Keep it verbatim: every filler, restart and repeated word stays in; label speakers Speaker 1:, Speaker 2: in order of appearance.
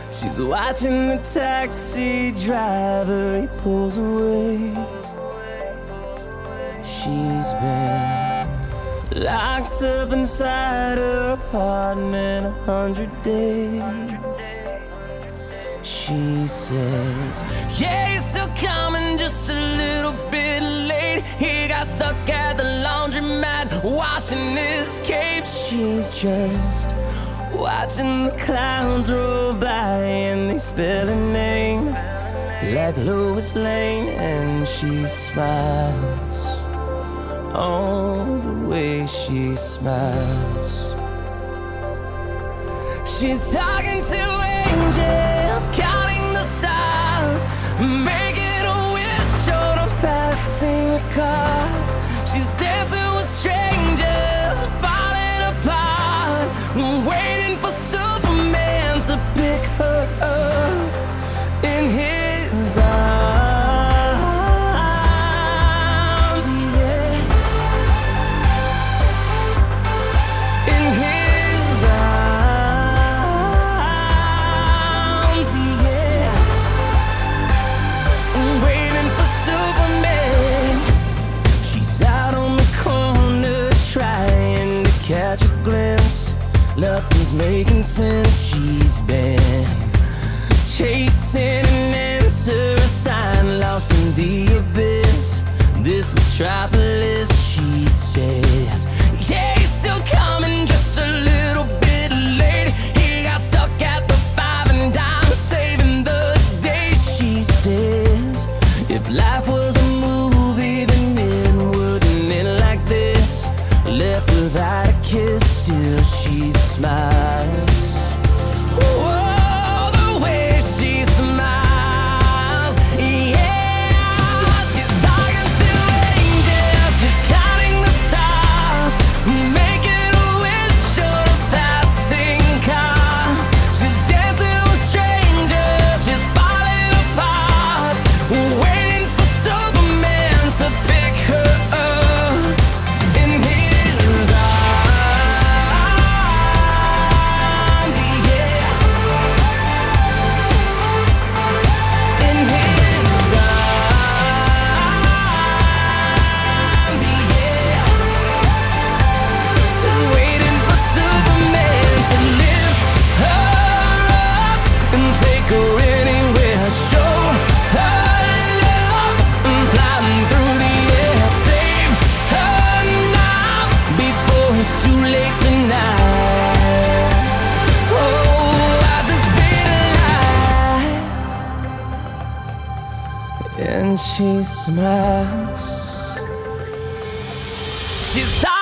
Speaker 1: She's watching the taxi driver, he pulls away. She's been locked up inside her apartment a hundred days. She says, yeah, you're still coming, just a little bit late. He got stuck at the laundromat washing his cape. She's just watching the clowns roll by and they spell her name like Lois Lane. And she smiles, oh, the way she smiles. She's talking to angels, counting the stars, making a wish on a passing car. She's dancing with strangers, falling apart, waiting for Superman to pick her up in his arms. Catch a glimpse, nothing's making sense. She's been chasing an answer, a sign lost in the abyss. This metropolis, she says, yeah, he's still coming, just a little bit late. He got stuck at the five and dime, saving the day. She says, if life was a movie, then it wouldn't end like this. Left without a kiss, still she smiles. Whoa, the way she smiles, yeah. She's talking to angels, she's counting the stars, making a wish on a passing car. She's dancing with strangers, she's falling apart, waiting for Superman to pick her up in his arms. And she smiles. She's